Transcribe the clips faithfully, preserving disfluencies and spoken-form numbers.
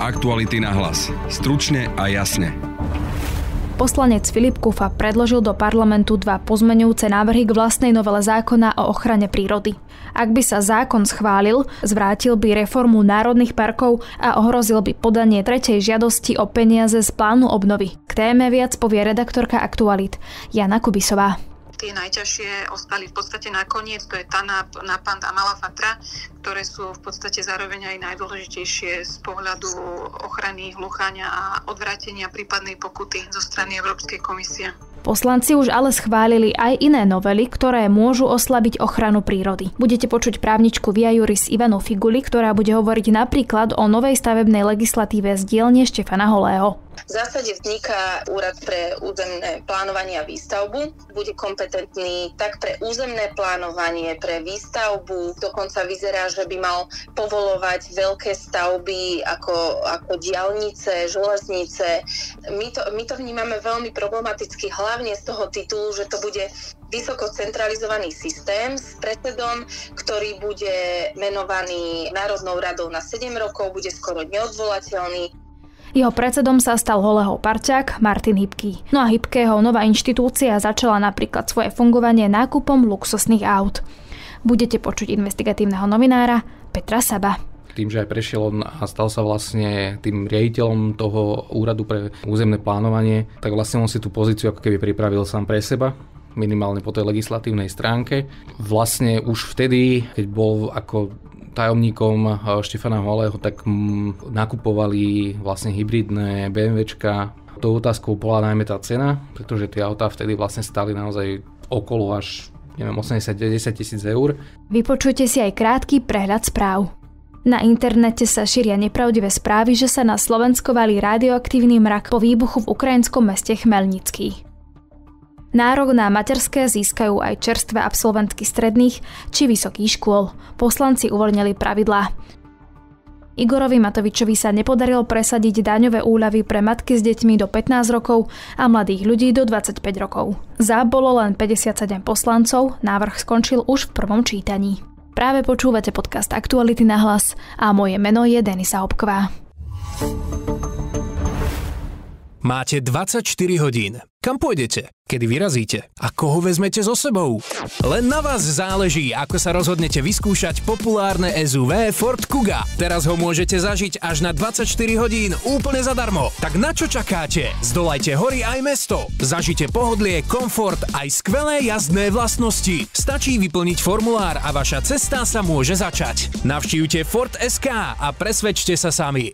Aktuality na hlas. Stručne a jasne. Poslanec Filip Kufa predložil do parlamentu dva pozmeňujúce návrhy k vlastnej novele zákona o ochrane prírody. Ak by sa zákon schválil, zvrátil by reformu národných parkov a ohrozil by podanie tretej žiadosti o peniaze z plánu obnovy. K téme viac povie redaktorka Aktualit Jana Kubisová. Tie najťažšie ostali v podstate nakoniec, to je Tanab, Napad a Malá Fatra, ktoré sú v podstate zároveň aj najdôležitejšie z pohľadu ochrany hlucháňa a odvrátenia prípadnej pokuty zo strany Európskej komisie. Poslanci už ale schválili aj iné novely, ktoré môžu oslabiť ochranu prírody. Budete počuť právničku Via Juris Ivanu Figuli, ktorá bude hovoriť napríklad o novej stavebnej legislatíve z dielne Štefana Holého. V zásade vzniká úrad pre územné plánovanie a výstavbu. Bude kompetentný tak pre územné plánovanie, pre výstavbu. Dokonca vyzerá, že by mal povolovať veľké stavby ako, ako diaľnice, železnice. My to, my to vnímame veľmi problematicky, hlavne z toho titulu, že to bude vysoko centralizovaný systém s predsedom, ktorý bude menovaný Národnou radou na sedem rokov, bude skoro neodvolateľný. Jeho predsedom sa stal Holého parťák Martin Hybký. No a Hybkého nová inštitúcia začala napríklad svoje fungovanie nákupom luxusných aut. Budete počuť investigatívneho novinára Petra Saba. Tým, že aj prešiel on a stal sa vlastne tým riaditeľom toho úradu pre územné plánovanie, tak vlastne on si tú pozíciu ako keby pripravil sám pre seba, minimálne po tej legislatívnej stránke. Vlastne už vtedy, keď bol ako tajomníkom Štefana Holého, tak nakupovali vlastne hybridné BMWčka. Tou otázkou bola najmä tá cena, pretože tie autá vtedy vlastne stáli naozaj okolo až neviem, osemdesiat až deväťdesiat tisíc eur. Vypočujte si aj krátky prehľad správ. Na internete sa šíria nepravdivé správy, že sa na Slovensko valí radioaktívny mrak po výbuchu v ukrajinskom meste Chmelnický. Nárok na materské získajú aj čerstvé absolventky stredných či vysokých škôl. Poslanci uvoľnili pravidlá. Igorovi Matovičovi sa nepodarilo presadiť daňové úľavy pre matky s deťmi do pätnásť rokov a mladých ľudí do dvadsaťpäť rokov. Za bolo len päťdesiatsedem poslancov, návrh skončil už v prvom čítaní. Práve počúvate podcast Aktuality na hlas a moje meno je Denisa Hopková. Máte dvadsaťštyri hodín. Kam pôjdete? Kedy vyrazíte? A koho vezmete so sebou? Len na vás záleží, ako sa rozhodnete vyskúšať populárne es ú vé Ford Kuga. Teraz ho môžete zažiť až na dvadsaťštyri hodín úplne zadarmo. Tak na čo čakáte? Zdolajte hory aj mesto. Zažite pohodlie, komfort aj skvelé jazdné vlastnosti. Stačí vyplniť formulár a vaša cesta sa môže začať. Navštívte Ford bodka es ká a presvedčte sa sami.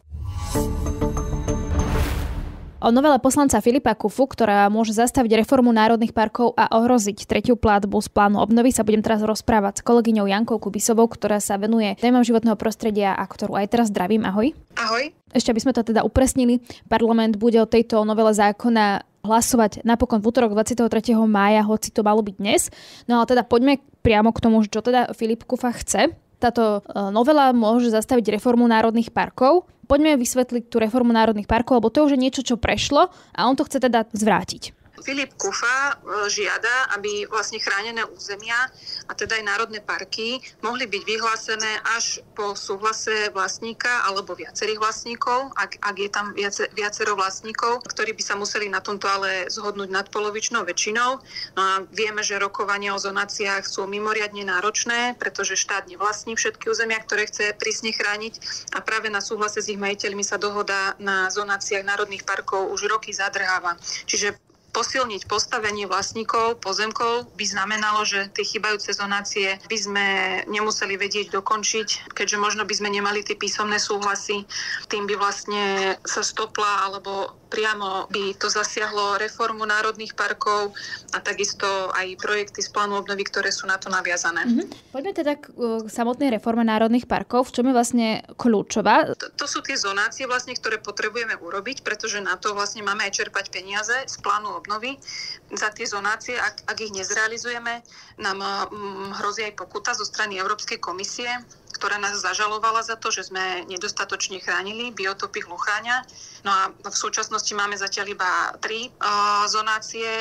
O novele poslanca Filipa Kufu, ktorá môže zastaviť reformu národných parkov a ohroziť tretiu platbu z plánu obnovy, sa budem teraz rozprávať s kolegyňou Jankou Kubisovou, ktorá sa venuje témam životného prostredia a ktorú aj teraz zdravím. Ahoj. Ahoj. Ešte aby sme to teda upresnili, parlament bude o tejto novele zákona hlasovať napokon v útorok dvadsiateho tretieho mája, hoci to malo byť dnes. No ale teda poďme priamo k tomu, čo teda Filip Kufa chce. Táto novela môže zastaviť reformu národných parkov. Poďme vysvetliť tú reformu národných parkov, lebo to už je niečo, čo prešlo a on to chce teda zvrátiť. Filip Kufa žiada, aby vlastne chránené územia a teda aj národné parky mohli byť vyhlásené až po súhlase vlastníka alebo viacerých vlastníkov, ak, ak je tam viace, viacero vlastníkov, ktorí by sa museli na tomto ale zhodnúť nadpolovičnou väčšinou. No a vieme, že rokovania o zonáciách sú mimoriadne náročné, pretože štát nevlastní všetky územia, ktoré chce prísne chrániť a práve na súhlase s ich majiteľmi sa dohoda na zonáciách národných parkov už roky zadrháva. Čiže posilniť postavenie vlastníkov pozemkov by znamenalo, že tie chýbajúce zonácie by sme nemuseli vedieť dokončiť, keďže možno by sme nemali tie písomné súhlasy. Tým by vlastne sa stopla alebo priamo by to zasiahlo reformu národných parkov a takisto aj projekty z plánu obnovy, ktoré sú na to naviazané. Mm-hmm. Poďme teda k, k samotnej reforme národných parkov. V čom je vlastne kľúčová? To, to sú tie zonácie, vlastne, ktoré potrebujeme urobiť, pretože na to vlastne máme aj čerpať peniaze z plánu obnovy. Za tie zonácie, ak, ak ich nezrealizujeme, nám hm, hrozí aj pokuta zo strany Európskej komisie, ktorá nás zažalovala za to, že sme nedostatočne chránili biotopy hlucháňa. No a v súčasnosti máme zatiaľ iba tri uh, zonácie.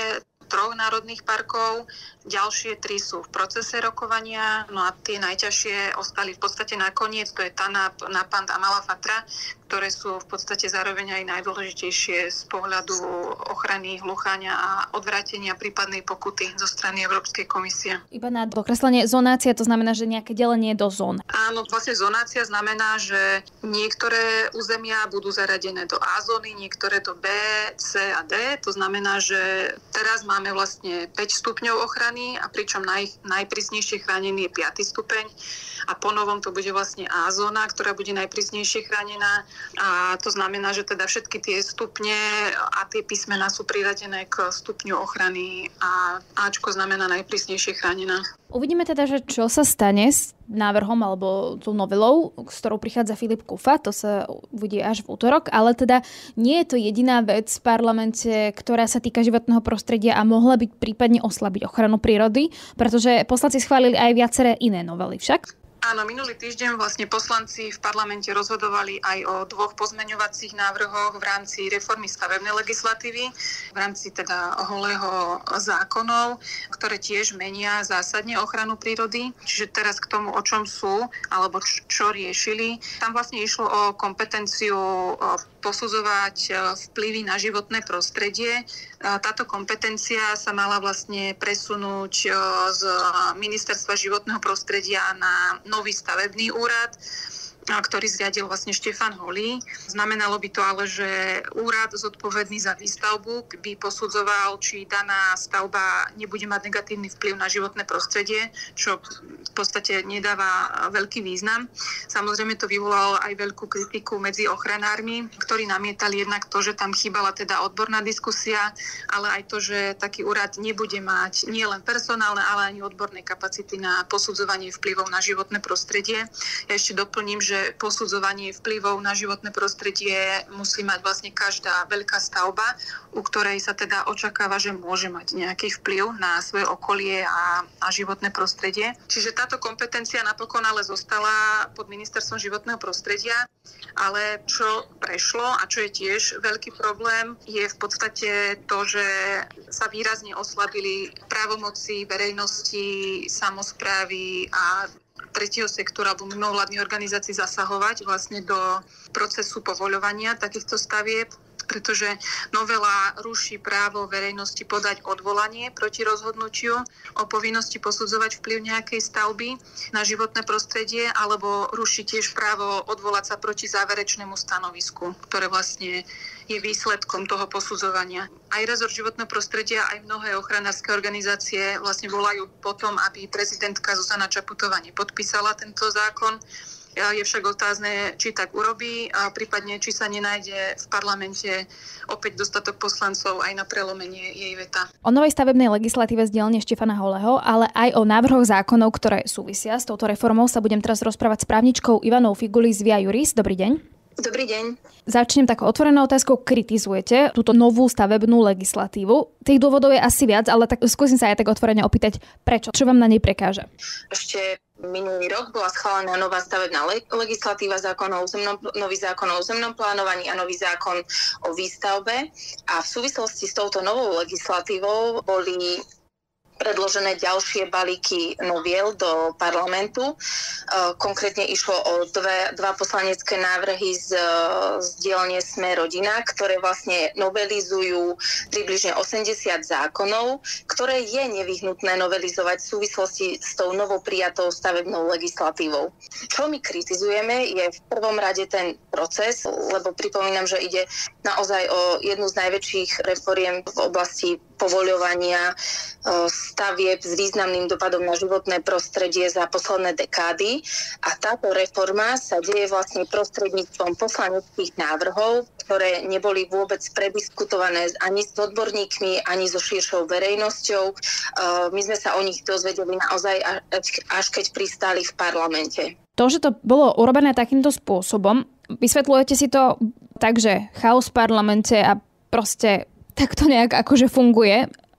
troch národných parkov, ďalšie tri sú v procese rokovania, no a tie najťažšie ostali v podstate nakoniec, to je Tanab, Napand a Malá Fatra, ktoré sú v podstate zároveň aj najdôležitejšie z pohľadu ochrany hlucháňa a odvrátenia prípadnej pokuty zo strany Európskej komisie. Iba na dokreslenie zonácia, to znamená, že nejaké delenie do zón. Áno, vlastne zonácia znamená, že niektoré územia budú zaradené do A zóny, niektoré do B, C a D. To znamená, že teraz máme vlastne päť stupňov ochrany a pričom naj, najprísnejšie chránený je piaty stupeň a po novom to bude vlastne A zóna, ktorá bude najprísnejšie chránená a to znamená, že teda všetky tie stupne a tie písmená sú priradené k stupňu ochrany a Ačko znamená najprísnejšie chránená. Uvidíme teda, že čo sa stane s návrhom alebo tou novelou, s ktorou prichádza Filip Kufa, to sa uvidí až v útorok, ale teda nie je to jediná vec v parlamente, ktorá sa týka životného prostredia a mohla byť prípadne oslabiť ochranu prírody, pretože poslanci schválili aj viaceré iné novely však. Áno, minulý týždeň vlastne poslanci v parlamente rozhodovali aj o dvoch pozmeňovacích návrhoch v rámci reformy stavebnej legislatívy, v rámci teda holého zákonov, ktoré tiež menia zásadne ochranu prírody. Čiže teraz k tomu, o čom sú, alebo čo, čo riešili. Tam vlastne išlo o kompetenciu posudzovať vplyvy na životné prostredie. Táto kompetencia sa mala vlastne presunúť z Ministerstva životného prostredia na nový stavebný úrad, ktorý zriadil vlastne Štefan Holý. Znamenalo by to ale, že úrad zodpovedný za výstavbu by posudzoval, či daná stavba nebude mať negatívny vplyv na životné prostredie, čo v podstate nedáva veľký význam. Samozrejme to vyvolalo aj veľkú kritiku medzi ochranármi, ktorí namietali jednak to, že tam chýbala teda odborná diskusia, ale aj to, že taký úrad nebude mať nielen personálne, ale ani odborné kapacity na posudzovanie vplyvov na životné prostredie. Ja ešte doplním, že že posudzovanie vplyvov na životné prostredie musí mať vlastne každá veľká stavba, u ktorej sa teda očakáva, že môže mať nejaký vplyv na svoje okolie a, a životné prostredie. Čiže táto kompetencia napokon ale zostala pod Ministerstvom životného prostredia, ale čo prešlo a čo je tiež veľký problém, je v podstate to, že sa výrazne oslabili právomoci verejnosti, samosprávy a tretieho sektora alebo mimovládnych organizácií zasahovať vlastne do procesu povoľovania takýchto stavieb, pretože novela ruší právo verejnosti podať odvolanie proti rozhodnutiu o povinnosti posudzovať vplyv nejakej stavby na životné prostredie alebo ruší tiež právo odvolať sa proti záverečnému stanovisku, ktoré vlastne je výsledkom toho posudzovania. Aj rezort životného prostredia, aj mnohé ochranárske organizácie vlastne volajú potom, aby prezidentka Zuzana Čaputová nepodpísala tento zákon. Je však otázne, či tak urobí a prípadne, či sa nenájde v parlamente opäť dostatok poslancov aj na prelomenie jej veta. O novej stavebnej legislatíve z dielne Štefana Holého, ale aj o návrhoch zákonov, ktoré súvisia s touto reformou, sa budem teraz rozprávať s právničkou Ivanou Figuli z Via Juris. Dobrý deň. Dobrý deň. Začnem takou otvorenou otázkou. Kritizujete túto novú stavebnú legislatívu. Tých dôvodov je asi viac, ale tak skúsim sa aj tak otvorene opýtať, prečo? Čo vám na nej prekáža? Ešte minulý rok bola schválená nová stavebná legislatíva, zákon o územnom, nový zákon o územnom plánovaní a nový zákon o výstavbe. A v súvislosti s touto novou legislatívou boli predložené ďalšie balíky noviel do parlamentu. Konkrétne išlo o dve, dva poslanecké návrhy z, z dielne Sme rodina, ktoré vlastne novelizujú približne osemdesiat zákonov, ktoré je nevyhnutné novelizovať v súvislosti s tou novou prijatou stavebnou legislatívou. Čo my kritizujeme, je v prvom rade ten proces, lebo pripomínam, že ide naozaj o jednu z najväčších reforiem v oblasti povoľovania stavieb s významným dopadom na životné prostredie za posledné dekády. A táto reforma sa deje vlastne prostredníctvom poslaneckých návrhov, ktoré neboli vôbec prediskutované ani s odborníkmi, ani so širšou verejnosťou. My sme sa o nich dozvedeli naozaj až keď pristáli v parlamente. To, že to bolo urobené takýmto spôsobom, vysvetľujete si to tak, že chaos v parlamente a proste tak to nejak akože funguje.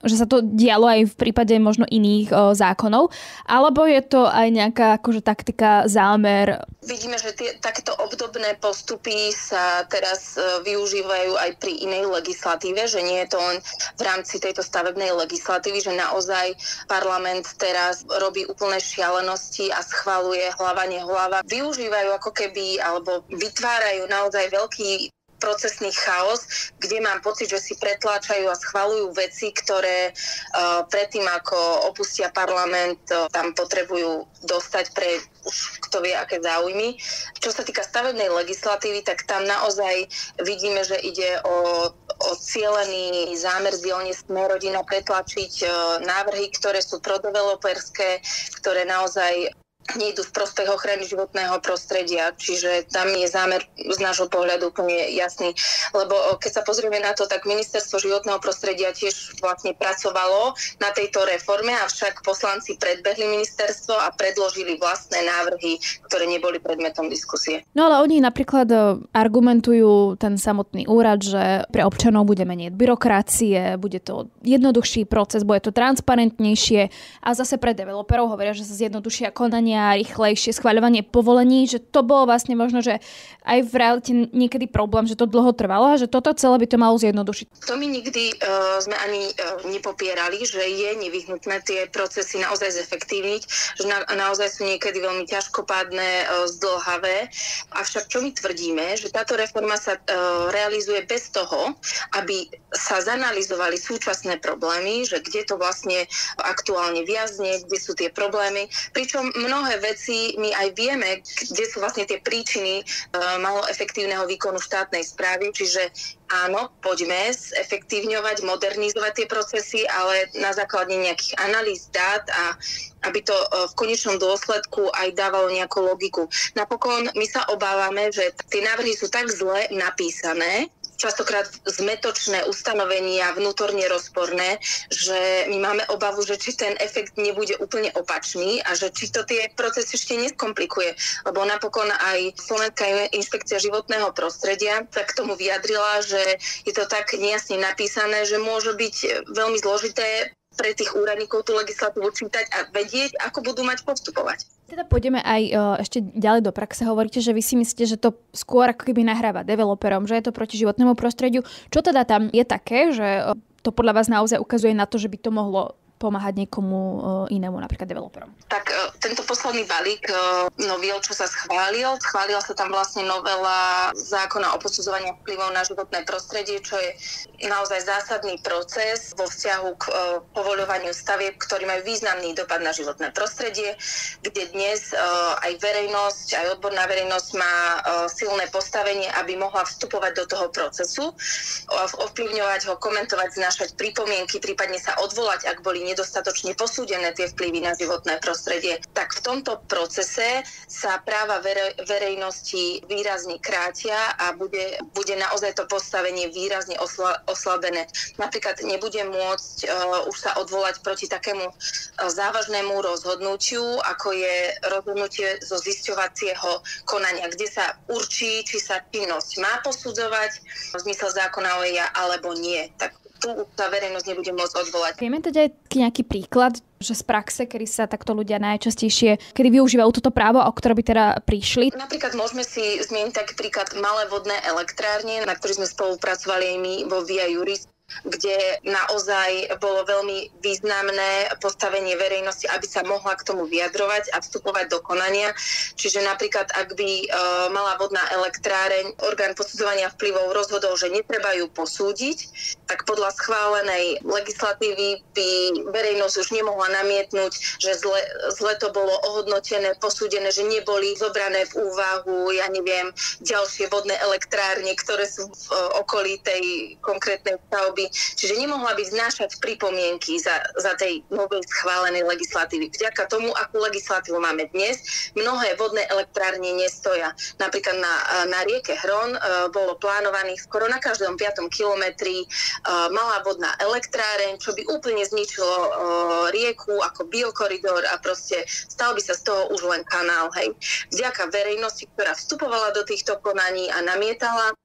že sa to dialo aj v prípade možno iných o, zákonov, alebo je to aj nejaká akože taktika, zámer? Vidíme, že tie, takéto obdobné postupy sa teraz e, využívajú aj pri inej legislatíve, že nie je to len v rámci tejto stavebnej legislatívy, že naozaj parlament teraz robí úplné šialenosti a schvaľuje hlava nehlava. Využívajú ako keby, alebo vytvárajú naozaj veľký procesný chaos, kde mám pocit, že si pretláčajú a schvaľujú veci, ktoré uh, predtým, ako opustia parlament, uh, tam potrebujú dostať pre už kto vie, aké záujmy. Čo sa týka stavebnej legislatívy, tak tam naozaj vidíme, že ide o, o cielený zámer z dielne Smer-Rodina pretlačiť uh, návrhy, ktoré sú prodeveloperské, ktoré naozaj nejdu v prospech ochrany životného prostredia, čiže tam je zámer z nášho pohľadu úplne jasný. Lebo keď sa pozrieme na to, tak ministerstvo životného prostredia tiež vlastne pracovalo na tejto reforme, avšak poslanci predbehli ministerstvo a predložili vlastné návrhy, ktoré neboli predmetom diskusie. No ale oni napríklad argumentujú ten samotný úrad, že pre občanov bude menej byrokracie, bude to jednoduchší proces, bude to transparentnejšie a zase pre developerov hovoria, že sa zjednodušia konania a rýchlejšie schvaľovanie povolení, že to bolo vlastne možno, že aj v realite niekedy problém, že to dlho trvalo a že toto celé by to malo zjednodušiť. To my nikdy uh, sme ani uh, nepopierali, že je nevyhnutné tie procesy naozaj zefektívniť, že na, naozaj sú niekedy veľmi ťažkopádne, uh, zdĺhavé. Avšak čo my tvrdíme, že táto reforma sa uh, realizuje bez toho, aby sa zanalyzovali súčasné problémy, že kde to vlastne aktuálne viazne, kde sú tie problémy, pričom mnoho Mnohé veci my aj vieme, kde sú vlastne tie príčiny uh, malo efektívneho výkonu štátnej správy, čiže áno, poďme zefektívňovať, modernizovať tie procesy, ale na základe nejakých analýz dát a aby to uh, v konečnom dôsledku aj dávalo nejakú logiku. Napokon my sa obávame, že tie návrhy sú tak zle napísané, častokrát zmetočné ustanovenia, vnútorne rozporné, že my máme obavu, že či ten efekt nebude úplne opačný a že či to tie procesy ešte neskomplikuje. Lebo napokon aj Slovenská inšpekcia životného prostredia sa k tomu vyjadrila, že je to tak nejasne napísané, že môže byť veľmi zložité pre tých úradníkov tú legislatívu čítať a vedieť, ako budú mať postupovať. Teda pôjdeme aj o, ešte ďalej do praxe. Hovoríte, že vy si myslíte, že to skôr ako keby nahráva developerom, že je to proti životnému prostrediu. Čo teda tam je také, že o, to podľa vás naozaj ukazuje na to, že by to mohlo pomáhať niekomu inému, napríklad developerom? Tak tento posledný balík noviel, čo sa schválil, schválila sa tam vlastne novela zákona o posudzovaní vplyvov na životné prostredie, čo je naozaj zásadný proces vo vzťahu k povoľovaniu stavieb, ktorý majú významný dopad na životné prostredie, kde dnes aj verejnosť, aj odborná verejnosť má silné postavenie, aby mohla vstupovať do toho procesu, ovplyvňovať ho, komentovať, znášať pripomienky, prípadne sa odvolať, ak boli nedostatočne posúdené tie vplyvy na životné prostredie. Tak v tomto procese sa práva verej, verejnosti výrazne krátia a bude, bude naozaj to postavenie výrazne osla, oslabené. Napríklad nebude môcť uh, už sa odvolať proti takému uh, závažnému rozhodnutiu, ako je rozhodnutie zo zisťovacieho konania, kde sa určí, či sa činnosť má posudzovať v zmysle zákona o é í á alebo nie. Tak tu tá verejnosť nebude môcť odvolať. Vieme teda aj nejaký príklad, že z praxe, kedy sa takto ľudia najčastejšie, kedy využívajú toto právo, o ktoré by teda prišli? Napríklad môžeme si zmieniť taký príklad malé vodné elektrárne, na ktorých sme spolupracovali aj my vo Via Juris, kde naozaj bolo veľmi významné postavenie verejnosti, aby sa mohla k tomu vyjadrovať a vstupovať do konania. Čiže napríklad, ak by e, mala vodná elektráreň, orgán posudzovania vplyvov rozhodol, že netreba ju posúdiť, tak podľa schválenej legislatívy by verejnosť už nemohla namietnúť, že zle, zle to bolo ohodnotené, posúdené, že neboli zobrané v úvahu, ja neviem, ďalšie vodné elektrárne, ktoré sú v e, okolí tej konkrétnej stavby. Čiže nemohla by znášať pripomienky za, za tej novej schválenej legislatívy. Vďaka tomu, akú legislatívu máme dnes, mnohé vodné elektrárne nestoja. Napríklad na, na rieke Hron uh, bolo plánovaných skoro na každom piatom kilometri uh, malá vodná elektráreň, čo by úplne zničilo uh, rieku ako biokoridor a proste stal by sa z toho už len kanál. Hej. Vďaka verejnosti, ktorá vstupovala do týchto konaní a namietala,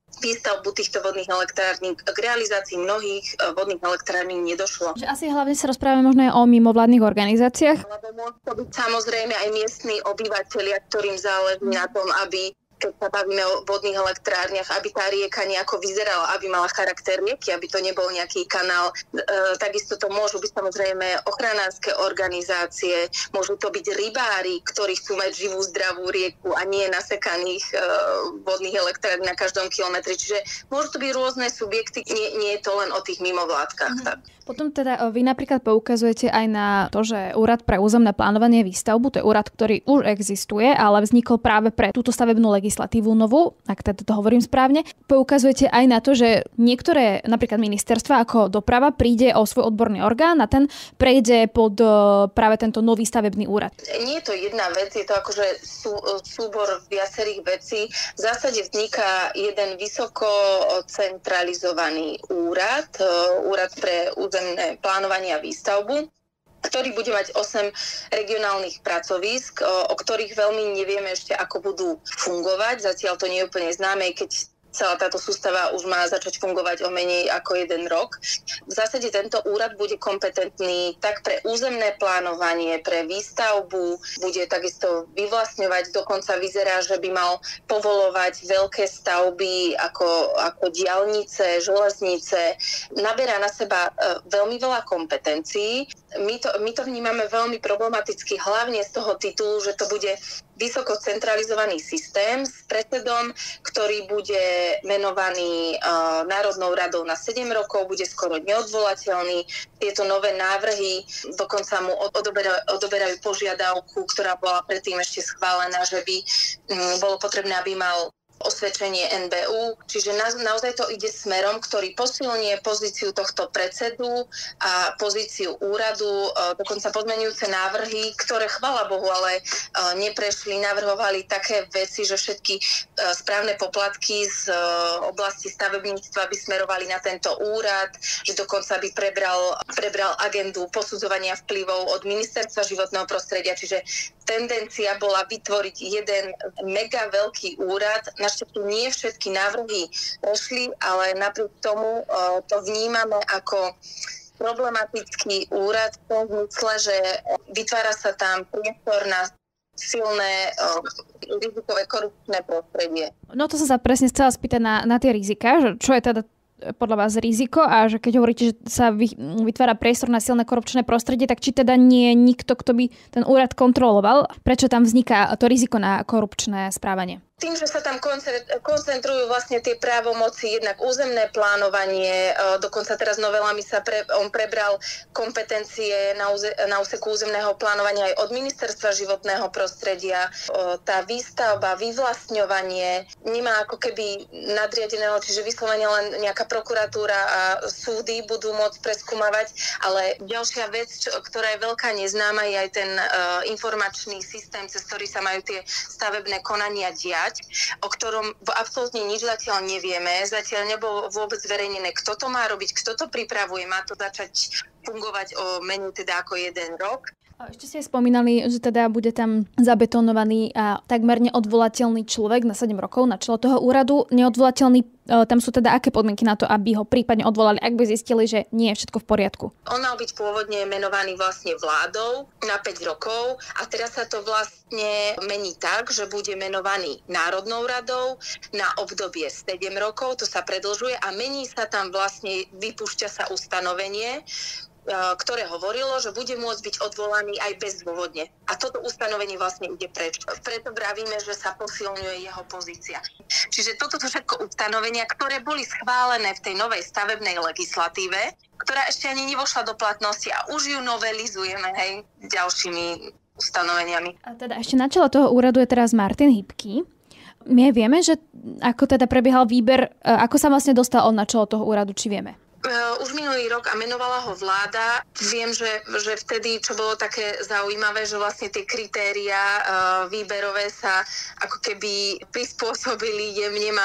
výstavbu týchto vodných elektrární, k realizácii mnohých vodných elektrární nedošlo. Že asi hlavne sa rozprávame možno aj o mimovládnych organizáciách. Lebo môžu to byť samozrejme aj miestni obyvateľia, ktorým záleží na tom, aby, keď sa bavíme o vodných elektrárniach, aby tá rieka nejako vyzerala, aby mala charakter rieky, aby to nebol nejaký kanál. E, takisto to môžu byť samozrejme ochranárske organizácie, môžu to byť rybári, ktorí chcú mať živú, zdravú rieku a nie nasekaných e, vodných elektrární na každom kilometri. Čiže môžu to byť rôzne subjekty, nie, nie je to len o tých mimovládkach. Mm-hmm. Tak. Potom teda vy napríklad poukazujete aj na to, že Úrad pre územné plánovanie a výstavbu, to je úrad, ktorý už existuje, ale vznikol práve pre túto stavebnú legislatívu novú, ak teda to hovorím správne. Poukazujete aj na to, že niektoré napríklad ministerstva ako doprava príde o svoj odborný orgán a ten prejde pod práve tento nový stavebný úrad. Nie je to jedna vec, je to akože sú, súbor viacerých vecí. V zásade vzniká jeden vysoko centralizovaný úrad, úrad pre územné plánovanie a výstavbu, ktorý bude mať osem regionálnych pracovísk, o ktorých veľmi nevieme ešte, ako budú fungovať. Zatiaľ to nie je úplne známe, keď celá táto sústava už má začať fungovať o menej ako jeden rok. V zásade tento úrad bude kompetentný tak pre územné plánovanie, pre výstavbu, bude takisto vyvlastňovať, dokonca vyzerá, že by mal povolovať veľké stavby ako, ako diaľnice, železnice. Naberá na seba veľmi veľa kompetencií. My to, my to vnímame veľmi problematicky, hlavne z toho titulu, že to bude vysoko centralizovaný systém s predsedom, ktorý bude menovaný uh, Národnou radou na sedem rokov, bude skoro neodvolateľný. Tieto nové návrhy dokonca mu odoberajú, odoberajú požiadavku, ktorá bola predtým ešte schválená, že by um, bolo potrebné, aby mal osvedčenie en bé ú, čiže na, naozaj to ide smerom, ktorý posilnie pozíciu tohto predsedu a pozíciu úradu, e, dokonca pozmeňujúce návrhy, ktoré chvála Bohu, ale e, neprešli, navrhovali také veci, že všetky e, správne poplatky z e, oblasti stavebníctva by smerovali na tento úrad, že dokonca by prebral, prebral agendu posudzovania vplyvov od Ministerstva životného prostredia, čiže tendencia bola vytvoriť jeden mega veľký úrad. Našťastie nie všetky návrhy prešli, ale napriek tomu uh, to vnímame ako problematický úrad v tom zmysle, že vytvára sa tam priestor na silné uh, rizikové korupčné prostredie. No to som sa presne chcela spýtať na, na tie rizika, že čo je teda podľa vás riziko a že keď hovoríte, že sa vytvára priestor na silné korupčné prostredie, tak či teda nie je nikto, kto by ten úrad kontroloval? Prečo tam vzniká to riziko na korupčné správanie? Tým, že sa tam koncentrujú vlastne tie právomoci, jednak územné plánovanie, dokonca teraz novelami sa pre, on prebral kompetencie na, úze, na úseku územného plánovania aj od Ministerstva životného prostredia. Tá výstavba, vyvlastňovanie nemá ako keby nadriadeného, čiže vyslovene len nejaká prokuratúra a súdy budú môcť preskúmavať, ale ďalšia vec, čo, ktorá je veľká neznáma, je aj ten uh, informačný systém, cez ktorý sa majú tie stavebné konania diať, o ktorom absolútne nič zatiaľ nevieme. Zatiaľ nebolo vôbec zverejnené, kto to má robiť, kto to pripravuje. Má to začať fungovať o menej teda ako jeden rok. Ešte ste spomínali, že teda bude tam zabetonovaný a takmer neodvolateľný človek na sedem rokov na čelo toho úradu. Neodvolateľný, tam sú teda aké podmienky na to, aby ho prípadne odvolali, ak by zistili, že nie je všetko v poriadku? On mal byť pôvodne menovaný vlastne vládou na päť rokov a teraz sa to vlastne mení tak, že bude menovaný Národnou radou na obdobie sedem rokov, to sa predĺžuje a mení sa tam vlastne, vypúšťa sa ustanovenie, ktoré hovorilo, že bude môcť byť odvolaný aj bezdôvodne. A toto ustanovenie vlastne ide preč. Preto vravíme, že sa posilňuje jeho pozícia. Čiže toto sú všetko ustanovenia, ktoré boli schválené v tej novej stavebnej legislatíve, ktorá ešte ani nevošla do platnosti a už ju novelizujeme, hej, ďalšími ustanoveniami. A teda ešte na čele toho úradu je teraz Martin Hybký. My vieme, že ako teda prebiehal výber, ako sa vlastne dostal on na čelo toho úradu, či vieme? Už minulý rok a menovala ho vláda. Viem, že, že vtedy, čo bolo také zaujímavé, že vlastne tie kritériá uh, výberové sa ako keby prispôsobili jemne. Máme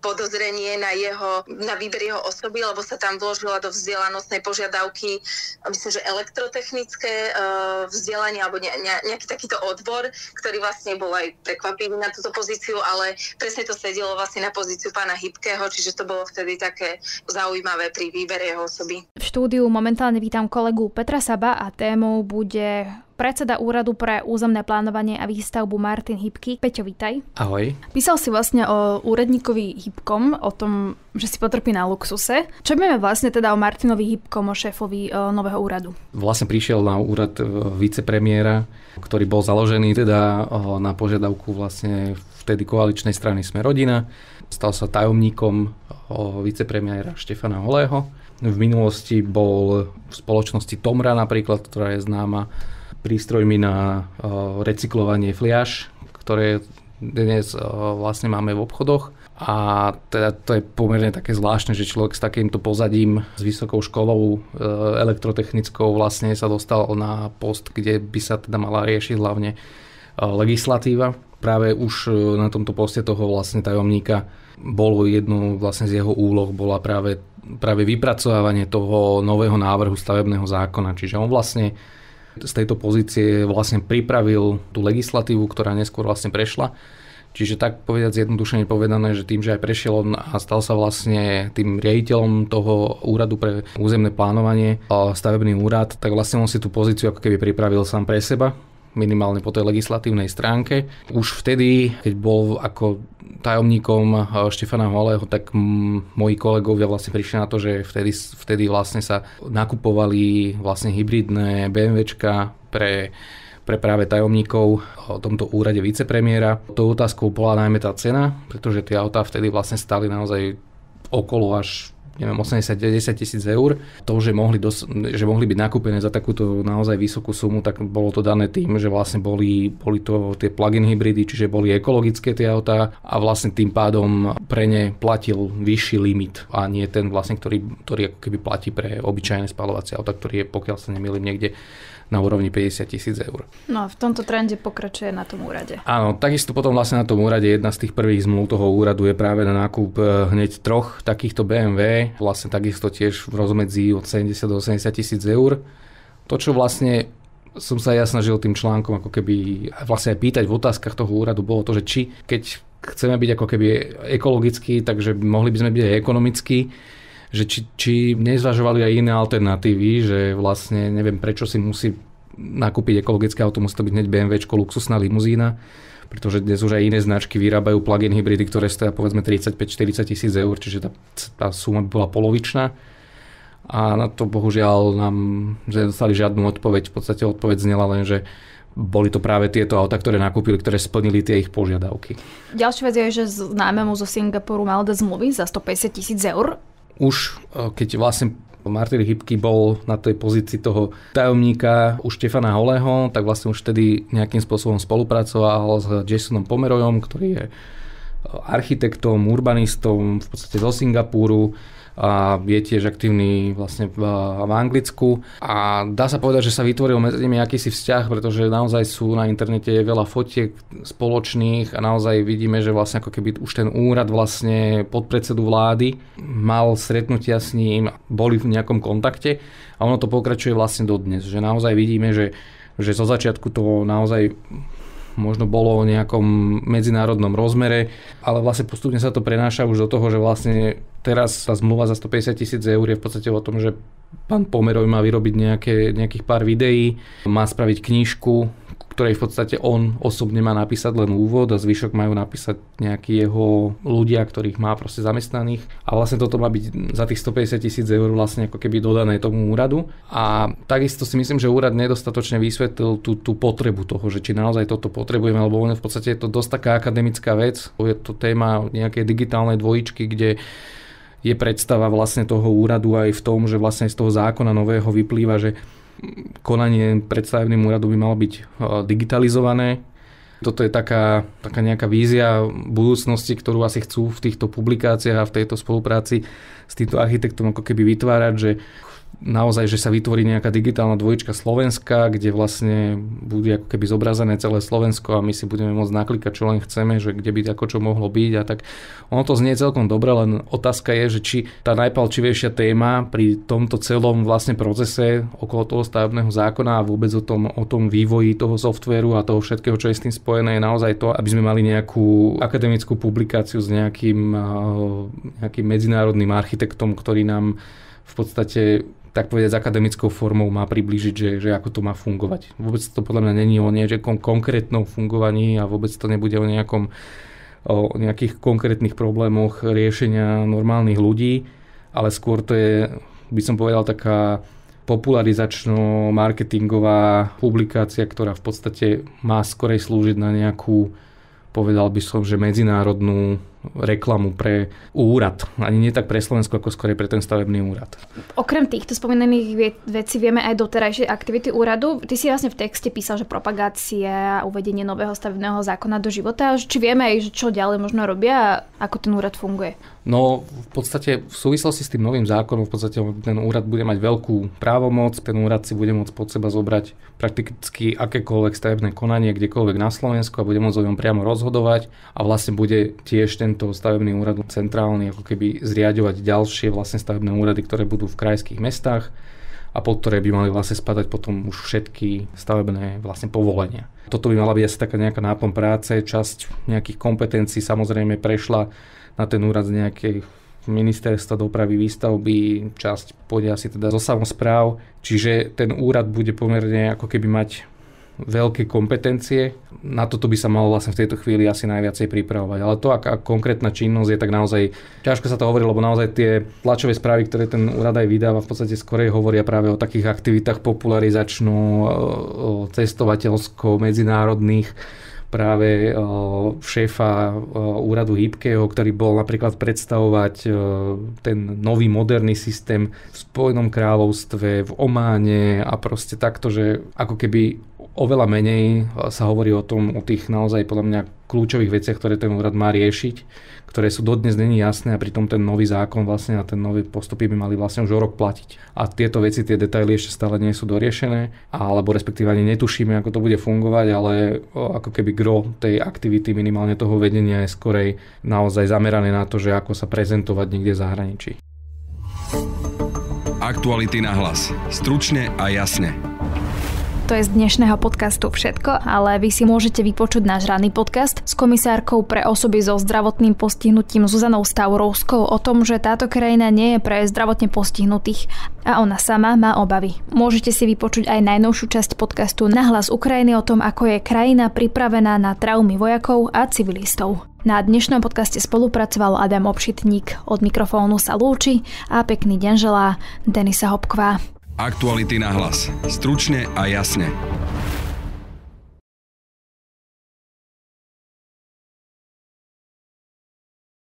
podozrenie na jeho, na výber jeho osoby, lebo sa tam vložila do vzdelanostnej požiadavky, myslím, že elektrotechnické uh, vzdelanie alebo ne, ne, nejaký takýto odbor, ktorý vlastne bol aj prekvapivý na túto pozíciu, ale presne to sedelo vlastne na pozíciu pána Hybkého, čiže to bolo vtedy také zaujímavé pri výbere jeho osoby. V štúdiu momentálne vítam kolegu Petra Saba a témou bude predseda Úradu pre územné plánovanie a výstavbu Martin Hybky. Peťo, vítaj. Ahoj. Písal si vlastne o úradníkovi Hybkom, o tom, že si potrpí na luxuse. Čo vieme vlastne teda o Martinovi Hybkom, o šéfovi o, nového úradu? Vlastne prišiel na úrad vicepremiéra, ktorý bol založený teda o, na požiadavku vlastne vtedy koaličnej strany Sme rodina. Stal sa tajomníkom o, vicepremiéra Štefana Holého. V minulosti bol v spoločnosti Tomra napríklad, ktorá je známa prístrojmi na uh, recyklovanie fliaš, ktoré dnes uh, vlastne máme v obchodoch. A teda to je pomerne také zvláštne, že človek s takýmto pozadím, s vysokou školou uh, elektrotechnickou vlastne sa dostal na post, kde by sa teda mala riešiť hlavne uh, legislatíva. Práve už uh, na tomto poste toho vlastne tajomníka bolo jedno vlastne z jeho úloh bola práve, práve vypracovávanie toho nového návrhu stavebného zákona. Čiže on vlastne z tejto pozície vlastne pripravil tú legislatívu, ktorá neskôr vlastne prešla. Čiže tak povedať zjednodušene povedané, že tým, že aj prešiel on a stal sa vlastne tým riaditeľom toho úradu pre územné plánovanie, stavebný úrad, tak vlastne on si tú pozíciu ako keby pripravil sám pre seba, minimálne po tej legislatívnej stránke. Už vtedy, keď bol ako tajomníkom Štefana Holého, tak m- moji kolegovia vlastne prišli na to, že vtedy, vtedy vlastne sa nakupovali vlastne hybridné BMWčka pre, pre práve tajomníkov o tomto úrade vicepremiéra. Tou otázkou bola najmä tá cena, pretože tie autá vtedy vlastne stáli naozaj okolo až neviem, osemdesiat až deväťdesiat tisíc eur. To, že mohli, dos- že mohli byť nakúpené za takúto naozaj vysokú sumu, tak bolo to dané tým, že vlastne boli, boli to tie plug-in hybridy, čiže boli ekologické tie autá a vlastne tým pádom pre ne platil vyšší limit a nie ten vlastne, ktorý, ktorý ako keby platí pre obyčajné spaľovacie autá, ktorý je, pokiaľ sa nemýlim, niekde na úrovni päťdesiat tisíc eur. No a v tomto trende pokračuje na tom úrade. Áno, takisto potom vlastne na tom úrade jedna z tých prvých zmluv toho úradu je práve na nákup hneď troch takýchto bé em vé, vlastne takisto tiež v rozmedzi od sedemdesiat do osemdesiat tisíc eur. To, čo vlastne som sa ja snažil tým článkom ako keby vlastne aj pýtať v otázkach toho úradu, bolo to, že či keď chceme byť ako keby ekologickí, takže mohli by sme byť aj ekonomickí, že či, či nezvažovali aj iné alternatívy, že vlastne neviem prečo si musí nakúpiť ekologické auto, musí to byť hneď BMWčko, luxusná limuzína, pretože dnes už aj iné značky vyrábajú plug-in hybridy, ktoré stoja povedzme tridsaťpäť až štyridsať tisíc eur, čiže tá, tá suma by bola polovičná. A na to bohužiaľ nám nedostali žiadnu odpoveď, v podstate odpoveď znela len, že boli to práve tieto autá, ktoré nakúpili, ktoré splnili tie ich požiadavky. Ďalšia vec je, že známemu zo Singapuru mal dať zmluvy za stopäťdesiat tisíc eur. Už keď vlastne Martin Hybky bol na tej pozícii toho tajomníka u Štefana Holého, tak vlastne už vtedy nejakým spôsobom spolupracoval s Jasonom Pomerojom, ktorý je architektom, urbanistom v podstate zo Singapuru a je tiež aktívny vlastne v, v Anglicku. A dá sa povedať, že sa vytvoril medzi nimi akýsi vzťah, pretože naozaj sú na internete veľa fotiek spoločných a naozaj vidíme, že vlastne ako keby už ten úrad vlastne podpredsedu vlády mal stretnutia s ním, boli v nejakom kontakte a ono to pokračuje vlastne dodnes, že naozaj vidíme, že, že zo začiatku to naozaj možno bolo o nejakom medzinárodnom rozmere, ale vlastne postupne sa to prenáša už do toho, že vlastne teraz tá zmluva za stopäťdesiat tisíc eur je v podstate o tom, že pán Pomeroj má vyrobiť nejaké, nejakých pár videí, má spraviť knižku, ktorej v podstate on osobne má napísať len úvod a zvyšok majú napísať nejakí jeho ľudia, ktorých má proste zamestnaných. A vlastne toto má byť za tých stopäťdesiat tisíc eur vlastne ako keby dodané tomu úradu. A takisto si myslím, že úrad nedostatočne vysvetlil tú, tú potrebu toho, že či naozaj toto potrebujeme, lebo v podstate je to dosť taká akademická vec. Je to téma nejakej digitálnej dvojičky, kde je predstava vlastne toho úradu aj v tom, že vlastne z toho zákona nového vyplýva, že konanie pred stavebným úradom by malo byť digitalizované. Toto je taká, taká nejaká vízia budúcnosti, ktorú asi chcú v týchto publikáciách a v tejto spolupráci s týmto architektom ako keby vytvárať, že naozaj, že sa vytvorí nejaká digitálna dvojička Slovenska, kde vlastne bude ako keby zobrazené celé Slovensko a my si budeme môcť naklikať, čo len chceme, že kde by ako čo mohlo byť a tak. Ono to znie celkom dobre, len otázka je, že či tá najpalčivejšia téma pri tomto celom vlastne procese okolo toho stavebného zákona a vôbec o tom, o tom vývoji toho softvéru a toho všetkého, čo je s tým spojené, je naozaj to, aby sme mali nejakú akademickú publikáciu s nejakým, nejakým medzinárodným architektom, ktorý nám v podstate, tak povedať, s akademickou formou má priblížiť, že, že ako to má fungovať. Vôbec to podľa mňa není o nejakom konkrétnom fungovaní a vôbec to nebude o nejakom o nejakých konkrétnych problémoch riešenia normálnych ľudí, ale skôr to je, by som povedal, taká popularizačno-marketingová publikácia, ktorá v podstate má skorej slúžiť na nejakú, povedal by som, že medzinárodnú reklamu pre úrad. Ani nie tak pre Slovensko, ako skôr pre ten stavebný úrad. Okrem týchto spomenaných vecí vieme aj doterajšie aktivity úradu. Ty si vlastne v texte písal, že propagácia a uvedenie nového stavebného zákona do života. Či vieme aj, čo ďalej možno robia a ako ten úrad funguje? No v podstate v súvislosti s tým novým zákonom v podstate ten úrad bude mať veľkú právomoc. Ten úrad si bude môcť pod seba zobrať prakticky akékoľvek stavebné konanie kdekoľvek na Slovensku a bude môcť o ňom priamo rozhodovať a vlastne bude tiež tento stavebný úrad centrálny ako keby zriaďovať ďalšie vlastne stavebné úrady, ktoré budú v krajských mestách a pod ktoré by mali vlastne spadať potom už všetky stavebné vlastne povolenia. Toto by mala byť asi taká nejaká náplň práce, časť nejakých kompetencií samozrejme prešla na ten úrad z nejakej ministerstva dopravy, výstavby, časť pôjde asi teda zo samospráv, čiže ten úrad bude pomerne ako keby mať veľké kompetencie. Na toto by sa malo vlastne v tejto chvíli asi najviacej pripravovať. Ale to, aká konkrétna činnosť je, tak naozaj ťažko sa to hovorí, lebo naozaj tie tlačové správy, ktoré ten úrad aj vydáva, v podstate skorej hovoria práve o takých aktivitách popularizačno, cestovateľsko, medzinárodných, práve šéfa úradu Hybkeho, ktorý bol napríklad predstavovať ten nový moderný systém v Spojenom kráľovstve, v Ománe a proste takto, že ako keby oveľa menej sa hovorí o tom, o tých naozaj podľa mňa kľúčových veciach, ktoré ten úrad má riešiť, ktoré sú dodnes není jasné a pritom ten nový zákon vlastne a ten nový postupy by mali vlastne už o rok platiť. A tieto veci, tie detaily ešte stále nie sú doriešené, alebo respektíve ani netušíme, ako to bude fungovať, ale ako keby gro tej aktivity, minimálne toho vedenia je skorej naozaj zamerané na to, že ako sa prezentovať niekde v zahraničí. Aktuality na hlas. Stručne a jasne. To je z dnešného podcastu všetko, ale vy si môžete vypočuť náš ranný podcast s komisárkou pre osoby so zdravotným postihnutím Zuzanou Staurovskou o tom, že táto krajina nie je pre zdravotne postihnutých a ona sama má obavy. Môžete si vypočuť aj najnovšiu časť podcastu Nahlas Ukrajiny o tom, ako je krajina pripravená na traumy vojakov a civilistov. Na dnešnom podcaste spolupracoval Adam Obšitník. Od mikrofónu sa lúči a pekný deň želá Denisa Hopková. Aktuality na hlas. Stručne a jasne.